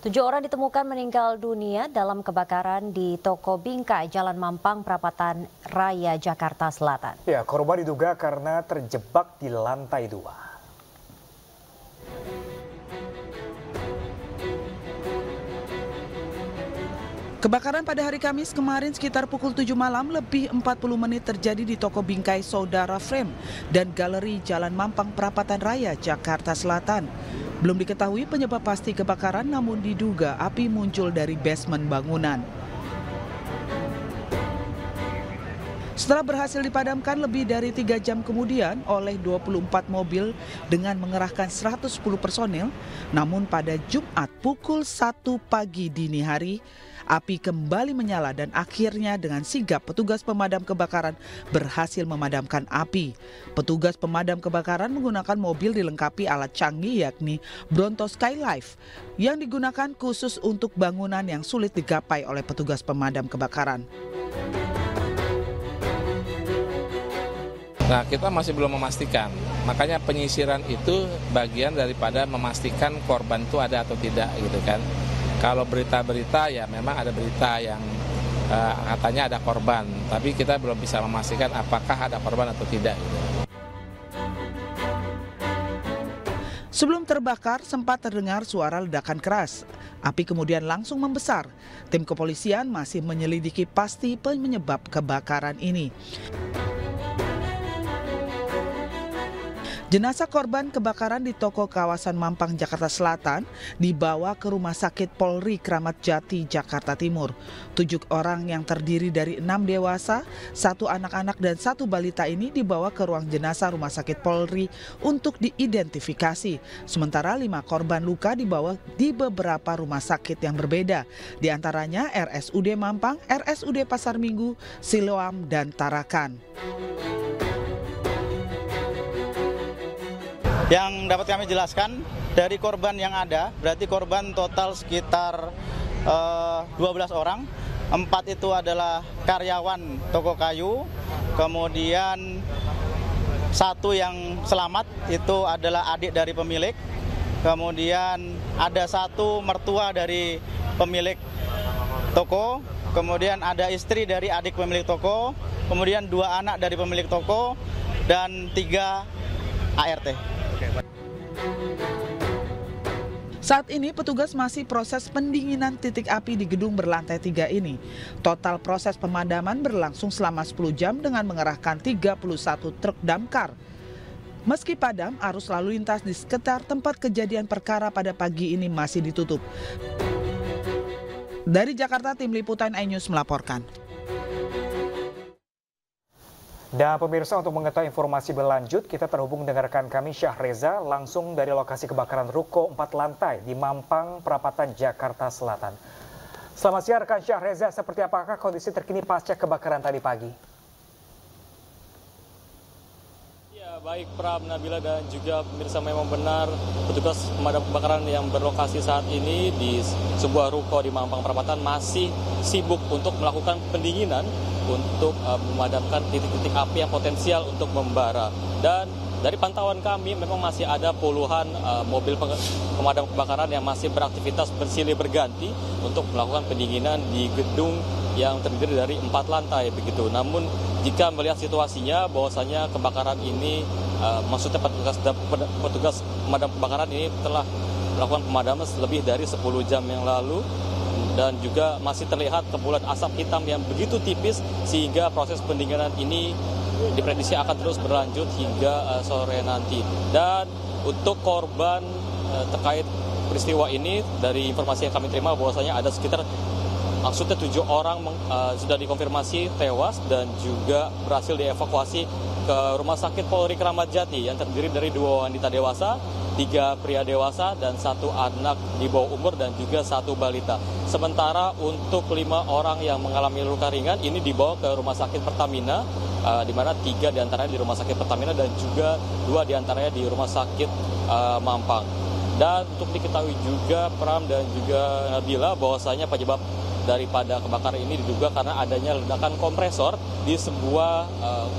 7 orang ditemukan meninggal dunia dalam kebakaran di toko bingkai Jalan Mampang, Perapatan Raya, Jakarta Selatan. Ya, korban diduga karena terjebak di lantai 2. Kebakaran pada hari Kamis kemarin sekitar pukul 7 malam lebih 40 menit terjadi di toko bingkai Saudara Frame dan Galeri Jalan Mampang, Perapatan Raya, Jakarta Selatan. Belum diketahui penyebab pasti kebakaran, namun diduga api muncul dari basement bangunan. Setelah berhasil dipadamkan lebih dari 3 jam kemudian oleh 24 mobil dengan mengerahkan 110 personil, namun pada Jumat pukul 1 pagi dini hari, api kembali menyala dan akhirnya dengan sigap petugas pemadam kebakaran berhasil memadamkan api. Petugas pemadam kebakaran menggunakan mobil dilengkapi alat canggih yakni Bronto Skylife yang digunakan khusus untuk bangunan yang sulit digapai oleh petugas pemadam kebakaran. Nah, kita masih belum memastikan, makanya penyisiran itu bagian daripada memastikan korban itu ada atau tidak gitu kan. Kalau berita-berita ya memang ada berita yang katanya ada korban, tapi kita belum bisa memastikan apakah ada korban atau tidak gitu. Sebelum terbakar sempat terdengar suara ledakan keras. Api kemudian langsung membesar. Tim kepolisian masih menyelidiki pasti penyebab kebakaran ini. Jenazah korban kebakaran di toko kawasan Mampang, Jakarta Selatan dibawa ke Rumah Sakit Polri Kramat Jati, Jakarta Timur. 7 orang yang terdiri dari 6 dewasa, 1 anak-anak dan 1 balita ini dibawa ke ruang jenazah Rumah Sakit Polri untuk diidentifikasi. Sementara 5 korban luka dibawa di beberapa rumah sakit yang berbeda, di antaranya RSUD Mampang, RSUD Pasar Minggu, Siloam, dan Tarakan. Yang dapat kami jelaskan dari korban yang ada, berarti korban total sekitar 12 orang. 4 itu adalah karyawan toko kayu, kemudian 1 yang selamat itu adalah adik dari pemilik, kemudian ada 1 mertua dari pemilik toko, kemudian ada istri dari adik pemilik toko, kemudian 2 anak dari pemilik toko, dan 3 ART. Saat ini petugas masih proses pendinginan titik api di gedung berlantai 3 ini. Total proses pemadaman berlangsung selama 10 jam dengan mengerahkan 31 truk damkar. Meski padam, arus lalu lintas di sekitar tempat kejadian perkara pada pagi ini masih ditutup. Dari Jakarta, Tim Liputan iNews melaporkan. Dan pemirsa, untuk mengetahui informasi berlanjut, kita terhubung dengan rekan kami Syahreza langsung dari lokasi kebakaran ruko 4 lantai di Mampang, Perapatan, Jakarta Selatan. Selamat siang rekan Syahreza, seperti apakah kondisi terkini pasca kebakaran tadi pagi? Ya, baik Pram, Nabila dan juga pemirsa, memang benar petugas pemadam kebakaran yang berlokasi saat ini di sebuah ruko di Mampang, Perapatan masih sibuk untuk melakukan pendinginan untuk memadamkan titik-titik api yang potensial untuk membara. Dan dari pantauan kami memang masih ada puluhan mobil pemadam kebakaran yang masih beraktivitas bersilih berganti untuk melakukan pendinginan di gedung yang terdiri dari 4 lantai begitu. Namun jika melihat situasinya bahwasanya kebakaran ini maksudnya petugas pemadam kebakaran ini telah melakukan pemadaman lebih dari 10 jam yang lalu, dan juga masih terlihat kepulan asap hitam yang begitu tipis sehingga proses pendinginan ini diprediksi akan terus berlanjut hingga sore nanti. Dan untuk korban terkait peristiwa ini, dari informasi yang kami terima bahwasanya ada sekitar maksudnya 7 orang sudah dikonfirmasi tewas dan juga berhasil dievakuasi ke Rumah Sakit Polri Kramat Jati yang terdiri dari 2 wanita dewasa, 3 pria dewasa, dan 1 anak di bawah umur dan juga 1 balita. Sementara untuk 5 orang yang mengalami luka ringan ini dibawa ke Rumah Sakit Pertamina, di mana 3 diantaranya di Rumah Sakit Pertamina dan juga 2 diantaranya di Rumah Sakit Mampang. Dan untuk diketahui juga Pram dan juga Nabila bahwasanya penyebab daripada kebakaran ini diduga karena adanya ledakan kompresor di sebuah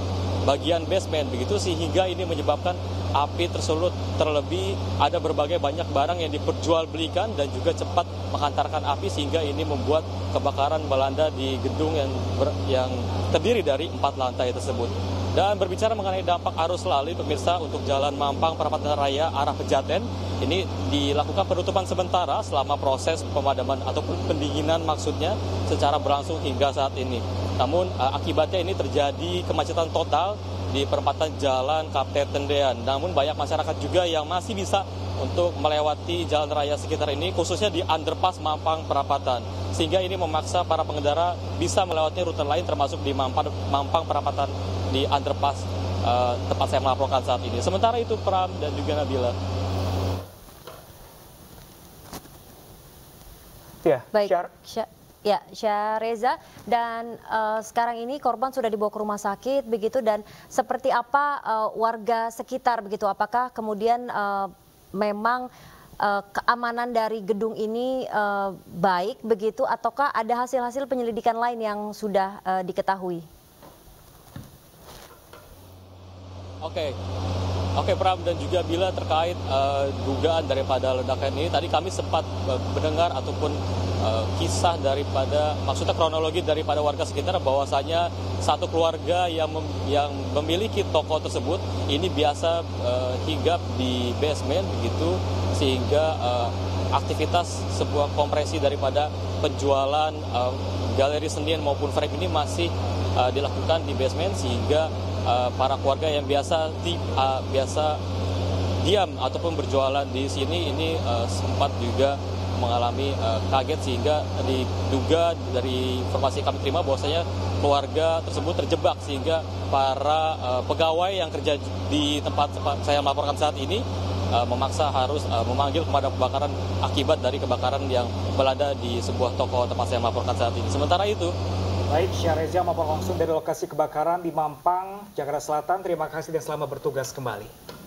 bagian basement begitu, sehingga ini menyebabkan api tersulut. Terlebih ada berbagai banyak barang yang diperjualbelikan dan juga cepat menghantarkan api, sehingga ini membuat kebakaran melanda di gedung yang terdiri dari 4 lantai tersebut. Dan berbicara mengenai dampak arus lalu, pemirsa, untuk Jalan Mampang Perapatan Raya arah Pejaten, ini dilakukan penutupan sementara selama proses pemadaman ataupun pendinginan maksudnya secara berlangsung hingga saat ini. Namun akibatnya ini terjadi kemacetan total di perempatan Jalan Kapten Tendean. Namun banyak masyarakat juga yang masih bisa untuk melewati jalan raya sekitar ini, khususnya di underpass Mampang Perapatan. Sehingga ini memaksa para pengendara bisa melewati rute lain termasuk di Mampang Perapatan di underpass tempat saya melaporkan saat ini. Sementara itu Pram dan juga Nabila. Ya, baik. Ya, Syahreza, dan sekarang ini korban sudah dibawa ke rumah sakit begitu, dan seperti apa warga sekitar begitu? Apakah kemudian memang keamanan dari gedung ini baik begitu, ataukah ada hasil-hasil penyelidikan lain yang sudah diketahui? Oke, Pram dan juga Bila, terkait dugaan daripada ledakan ini, tadi kami sempat mendengar ataupun kisah daripada, maksudnya kronologi daripada warga sekitar, bahwasanya satu keluarga yang memiliki toko tersebut ini biasa hinggap di basement begitu, sehingga aktivitas sebuah kompresi daripada penjualan galeri seni maupun frame ini masih dilakukan di basement, sehingga para keluarga yang biasa diam ataupun berjualan di sini ini sempat juga mengalami kaget, sehingga diduga dari informasi kami terima bahwasanya keluarga tersebut terjebak, sehingga para pegawai yang kerja di tempat saya melaporkan saat ini memaksa harus memanggil pemadam kebakaran akibat dari kebakaran yang melanda di sebuah toko tempat saya melaporkan saat ini. Sementara itu, baik, Syahreza melaporkan langsung dari lokasi kebakaran di Mampang, Jakarta Selatan. Terima kasih dan selamat bertugas kembali.